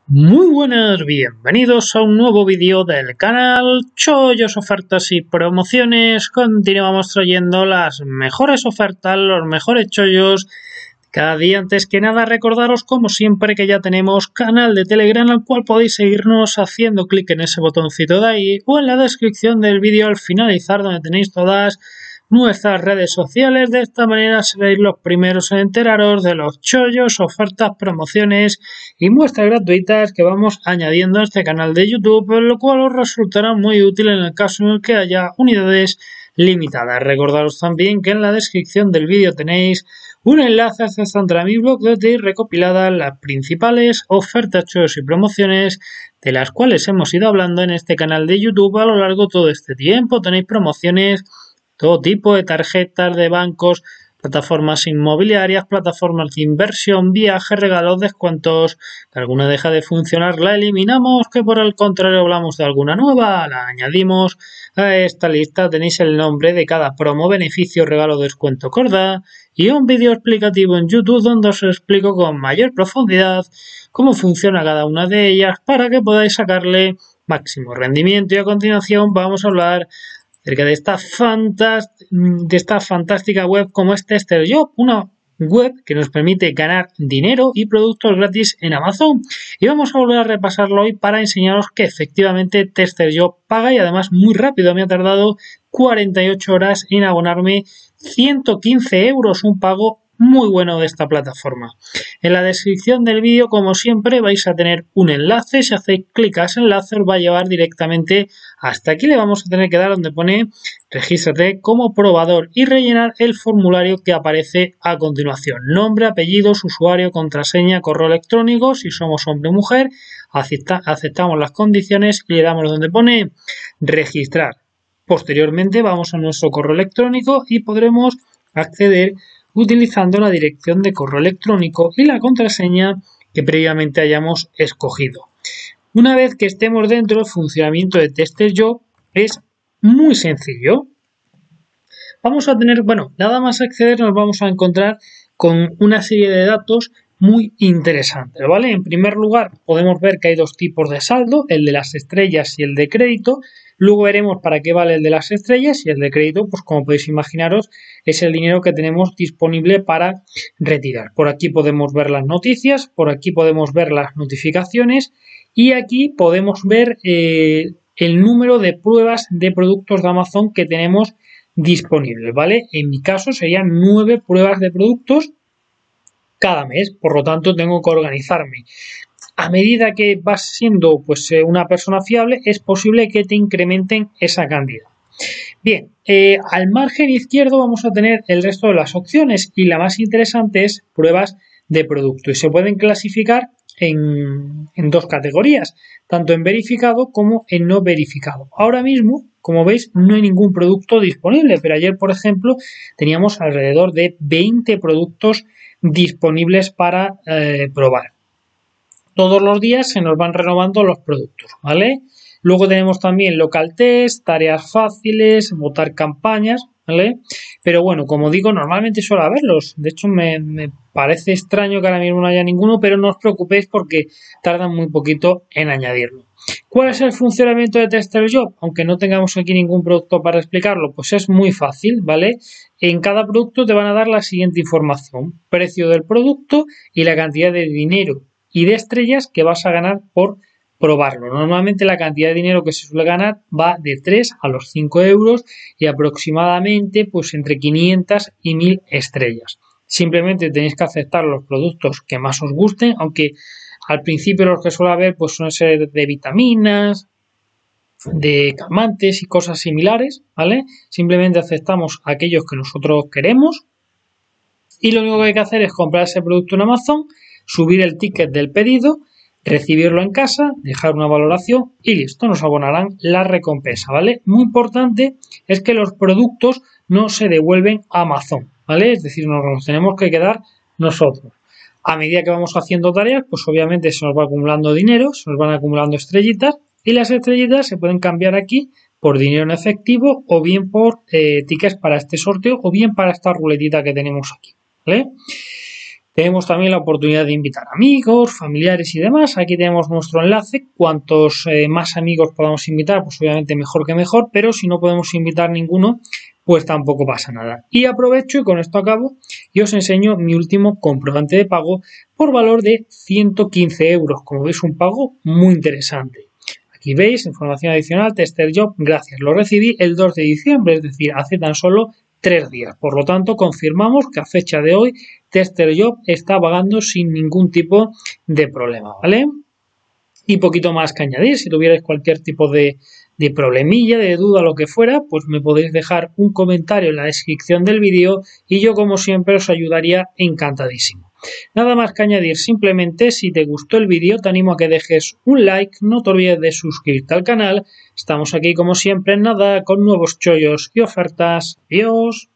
Muy buenas, bienvenidos a un nuevo vídeo del canal Chollos, Ofertas y Promociones. Continuamos trayendo las mejores ofertas, los mejores chollos cada día. Antes que nada, recordaros como siempre que ya tenemos canal de Telegram al cual podéis seguirnos haciendo clic en ese botoncito de ahí o en la descripción del vídeo al finalizar, donde tenéis todas nuestras redes sociales. De esta manera seréis los primeros en enteraros de los chollos, ofertas, promociones y muestras gratuitas que vamos añadiendo a este canal de YouTube, lo cual os resultará muy útil en el caso en el que haya unidades limitadas. Recordaros también que en la descripción del vídeo tenéis un enlace accesando a mi blog donde tenéis recopiladas las principales ofertas, chollos y promociones de las cuales hemos ido hablando en este canal de YouTube a lo largo de todo este tiempo. Tenéis promociones todo tipo de tarjetas de bancos, plataformas inmobiliarias, plataformas de inversión, viajes, regalos, descuentos. Que alguna deja de funcionar, la eliminamos, que por el contrario hablamos de alguna nueva, la añadimos a esta lista. Tenéis el nombre de cada promo, beneficio, regalo, descuento, corda y un vídeo explicativo en YouTube donde os explico con mayor profundidad cómo funciona cada una de ellas para que podáis sacarle máximo rendimiento. Y a continuación vamos a hablar acerca de esta fantástica web como es TesterJob, una web que nos permite ganar dinero y productos gratis en Amazon. Y vamos a volver a repasarlo hoy para enseñaros que efectivamente TesterJob paga y además muy rápido. Me ha tardado 48 horas en abonarme 115 euros, un pago muy bueno de esta plataforma. En la descripción del vídeo, como siempre, vais a tener un enlace. Si hacéis clic a ese enlace, os va a llevar directamente hasta aquí. Le vamos a tener que dar donde pone regístrate como probador y rellenar el formulario que aparece a continuación. Nombre, apellidos, usuario, contraseña, correo electrónico. Si somos hombre o mujer, aceptamos las condiciones y le damos donde pone registrar. Posteriormente vamos a nuestro correo electrónico y podremos acceder utilizando la dirección de correo electrónico y la contraseña que previamente hayamos escogido. Una vez que estemos dentro, el funcionamiento de TesterJob es muy sencillo. Vamos a tener, nada más acceder nos vamos a encontrar con una serie de datos muy interesantes, ¿vale? En primer lugar, podemos ver que hay dos tipos de saldo, el de las estrellas y el de crédito. Luego veremos para qué vale el de las estrellas y el de crédito, pues como podéis imaginaros, es el dinero que tenemos disponible para retirar. Por aquí podemos ver las noticias, por aquí podemos ver las notificaciones y aquí podemos ver el número de pruebas de productos de Amazon que tenemos disponibles, ¿vale? En mi caso serían 9 pruebas de productos cada mes, por lo tanto tengo que organizarme. A medida que vas siendo una persona fiable, es posible que te incrementen esa cantidad. Bien, al margen izquierdo vamos a tener el resto de las opciones y la más interesante es pruebas de producto y se pueden clasificar en dos categorías, tanto en verificado como en no verificado. Ahora mismo, como veis, no hay ningún producto disponible, pero ayer, por ejemplo, teníamos alrededor de 20 productos disponibles para probar. Todos los días se nos van renovando los productos, ¿vale? Luego tenemos también local test, tareas fáciles, votar campañas, ¿vale? Pero bueno, como digo, normalmente suele haberlos. De hecho, me parece extraño que ahora mismo no haya ninguno, pero no os preocupéis porque tardan muy poquito en añadirlo. ¿Cuál es el funcionamiento de TesterJob? Aunque no tengamos aquí ningún producto para explicarlo, pues es muy fácil, ¿vale? En cada producto te van a dar la siguiente información: precio del producto y la cantidad de dinero y de estrellas que vas a ganar por probarlo. Normalmente la cantidad de dinero que se suele ganar va de 3 a los 5 euros y aproximadamente pues entre 500 y 1000 estrellas. Simplemente tenéis que aceptar los productos que más os gusten, aunque al principio los que suele haber pues suelen ser de vitaminas, de calmantes y cosas similares, ¿vale? Simplemente aceptamos aquellos que nosotros queremos y lo único que hay que hacer es comprar ese producto en Amazon, subir el ticket del pedido, recibirlo en casa, dejar una valoración y listo, nos abonarán la recompensa, ¿vale? Muy importante es que los productos no se devuelven a Amazon, ¿vale? Es decir, nos los tenemos que quedar nosotros. A medida que vamos haciendo tareas, pues obviamente se nos va acumulando dinero, se nos van acumulando estrellitas y las estrellitas se pueden cambiar aquí por dinero en efectivo o bien por tickets para este sorteo o bien para esta ruletita que tenemos aquí, ¿vale? Tenemos también la oportunidad de invitar amigos, familiares y demás. Aquí tenemos nuestro enlace. Cuantos más amigos podamos invitar, pues obviamente mejor que mejor, pero si no podemos invitar ninguno, pues tampoco pasa nada. Y aprovecho y con esto acabo y os enseño mi último comprobante de pago por valor de 115 euros. Como veis, un pago muy interesante. Aquí veis, información adicional, Tester Job, gracias. Lo recibí el 2 de diciembre, es decir, hace tan solo 3 días. Por lo tanto, confirmamos que a fecha de hoy Tester Job está pagando sin ningún tipo de problema, ¿vale? Y poquito más que añadir, si tuvierais cualquier tipo de problemilla, de duda, lo que fuera, pues me podéis dejar un comentario en la descripción del vídeo y yo, como siempre, os ayudaría encantadísimo. Nada más que añadir, simplemente si te gustó el vídeo te animo a que dejes un like, no te olvides de suscribirte al canal. Estamos aquí como siempre en nada con nuevos chollos y ofertas. Adiós.